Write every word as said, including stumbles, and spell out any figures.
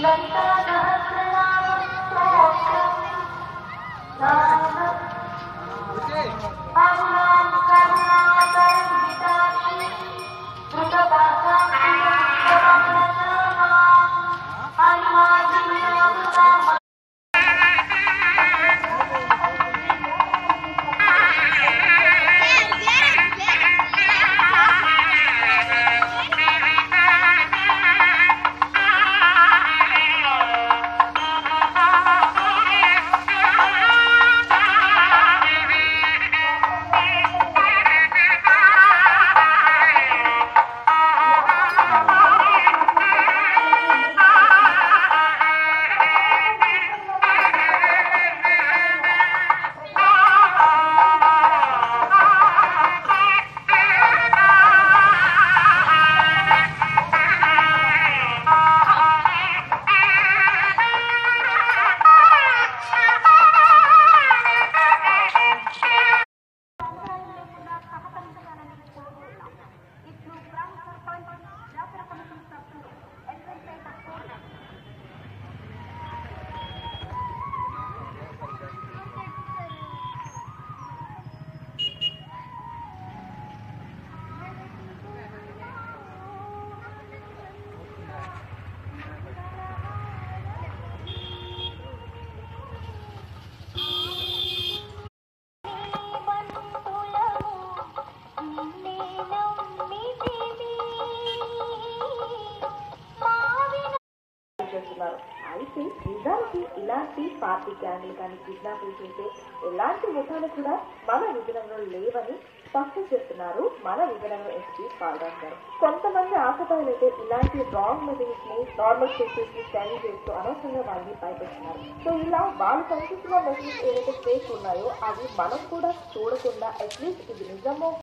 అయితే నిజానికి ఇలాంటి పార్టీ గ్యాంగ్లు కానీ కిడ్నాపులు చేసే ఎలాంటి ముఠాలు కూడా మన విజయనగరంలో లేవని స్పష్టం చేస్తున్నారు మన విజయనగరం ఎస్పీ బాలరాజ్ గారు. కొంతమంది ఆకతాయిలైతే ఇలాంటి రాంగ్ మెసేజెస్ ని నార్మల్ కేసెస్ ని సెండ్ చేస్తూ అనవసరంగా వాడిని పైపెడుతున్నారు. సో ఇలా వాళ్ళు పంపిస్తున్న మెసేజెస్ ఏవైతే ఫేక్ ఉన్నాయో అవి మనం కూడా చూడకుండా అట్లీస్ట్ ఇది నిజమో